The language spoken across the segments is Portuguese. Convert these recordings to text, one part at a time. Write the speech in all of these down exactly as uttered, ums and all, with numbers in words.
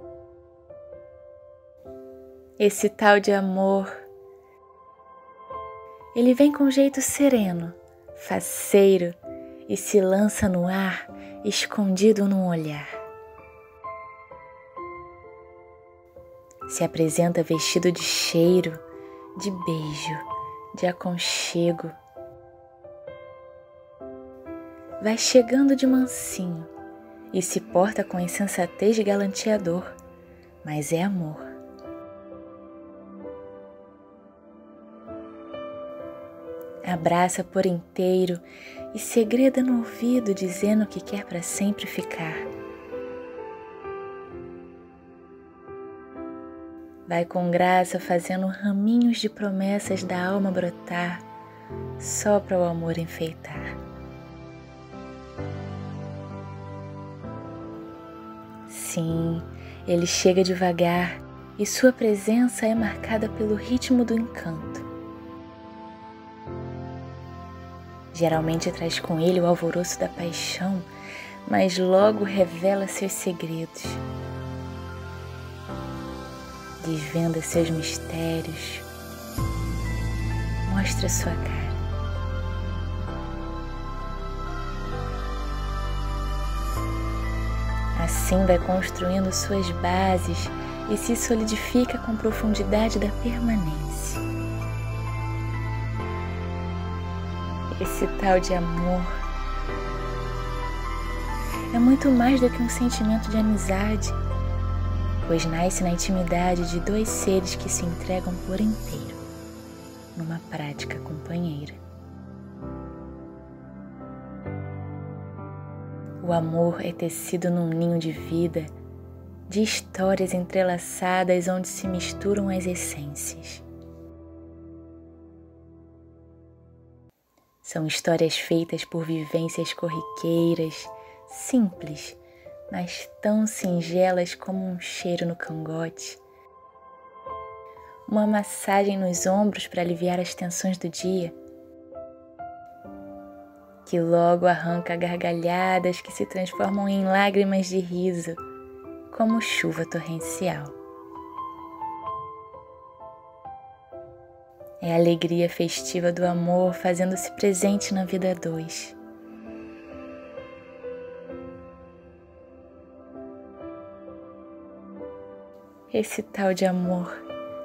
Esse tal de amor, ele vem com jeito sereno, faceiro e se lança no ar, escondido num olhar. Se apresenta vestido de cheiro, de beijo, de aconchego. Vai chegando de mansinho e se porta com insensatez de galanteador, mas é amor. Abraça por inteiro e segreda no ouvido dizendo que quer para sempre ficar. Vai com graça fazendo raminhos de promessas da alma brotar, só para o amor enfeitar. Sim, ele chega devagar e sua presença é marcada pelo ritmo do encanto. Geralmente traz com ele o alvoroço da paixão, mas logo revela seus segredos. Desvenda seus mistérios, mostra sua cara. Assim vai construindo suas bases e se solidifica com profundidade da permanência. Esse tal de amor é muito mais do que um sentimento de amizade, pois nasce na intimidade de dois seres que se entregam por inteiro, numa prática companheira. O amor é tecido num ninho de vida, de histórias entrelaçadas onde se misturam as essências. São histórias feitas por vivências corriqueiras, simples, mas tão singelas como um cheiro no cangote, uma massagem nos ombros para aliviar as tensões do dia, que logo arranca gargalhadas que se transformam em lágrimas de riso, como chuva torrencial. É a alegria festiva do amor fazendo-se presente na vida a dois. Esse tal de amor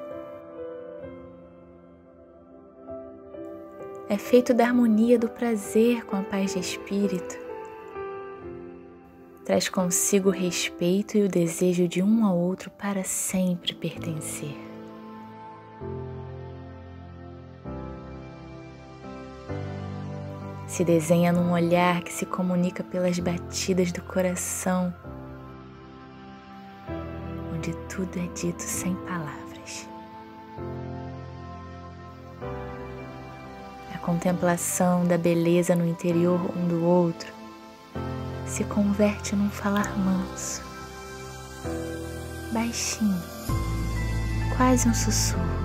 é feito da harmonia do prazer com a paz de espírito. Traz consigo o respeito e o desejo de um ao outro para sempre pertencer. Se desenha num olhar que se comunica pelas batidas do coração, onde tudo é dito sem palavras. A contemplação da beleza no interior um do outro se converte num falar manso, baixinho, quase um sussurro.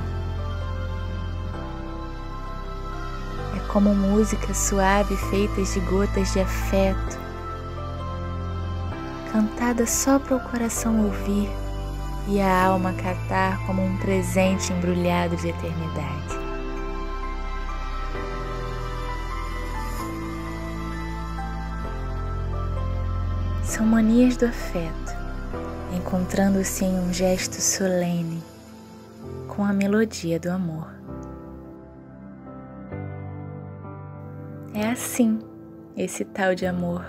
É como música suave feitas de gotas de afeto, cantada só para o coração ouvir e a alma catar como um presente embrulhado de eternidade. São manias do afeto, encontrando-se em um gesto solene com a melodia do amor. É assim, esse tal de amor.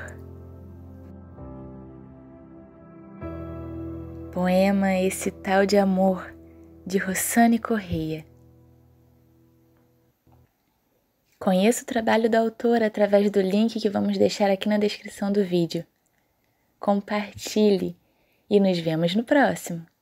Poema Esse Tal de Amor, de Rossane Correia. Conheça o trabalho da autora através do link que vamos deixar aqui na descrição do vídeo. Compartilhe e nos vemos no próximo.